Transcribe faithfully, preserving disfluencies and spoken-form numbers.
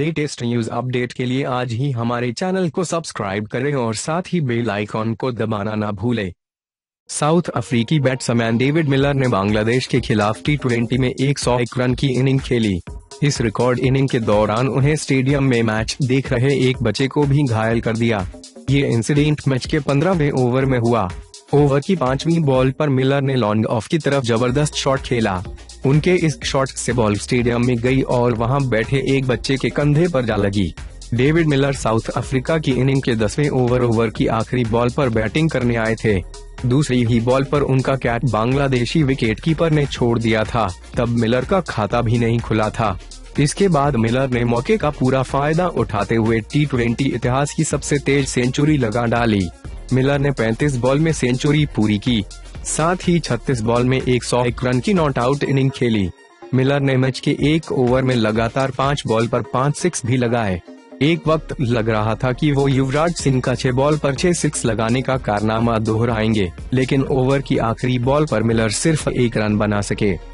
Latest news update के लिए आज ही हमारे चैनल को सब्सक्राइब करें और साथ ही बेल आइकॉन को दबाना ना भूलें। साउथ अफ्रीकी बैट्समैन डेविड मिलर ने बांग्लादेश के खिलाफ टी ट्वेंटी में एक सौ एक रन की इनिंग खेली। इस रिकॉर्ड इनिंग के दौरान उन्हें स्टेडियम में मैच देख रहे एक बच्चे को भी घायल कर दिया। ये इंसिडेंट मैच के पंद्रहवें ओवर में हुआ। ओवर की पांचवी बॉल पर मिलर ने लॉन्ग ऑफ की तरफ जबरदस्त शॉट खेला। उनके इस शॉट से बॉल स्टेडियम में गई और वहां बैठे एक बच्चे के कंधे पर जा लगी। डेविड मिलर साउथ अफ्रीका की इनिंग के दसवें ओवर ओवर की आखिरी बॉल पर बैटिंग करने आए थे। दूसरी ही बॉल पर उनका कैच बांग्लादेशी विकेटकीपर ने छोड़ दिया था। तब मिलर का खाता भी नहीं खुला था। इसके बाद मिलर ने मौके का पूरा फायदा उठाते हुए टी ट्वेंटी इतिहास की सबसे तेज सेंचुरी लगा डाली। मिलर ने पैंतीस बॉल में सेंचुरी पूरी की, साथ ही छत्तीस बॉल में एक सौ एक रन की नॉट आउट इनिंग खेली। मिलर ने मैच के एक ओवर में लगातार पाँच बॉल पर पाँच सिक्स भी लगाए। एक वक्त लग रहा था कि वो युवराज सिंह का छह बॉल पर छह सिक्स लगाने का कारनामा दोहराएंगे, लेकिन ओवर की आखिरी बॉल पर मिलर सिर्फ एक रन बना सके।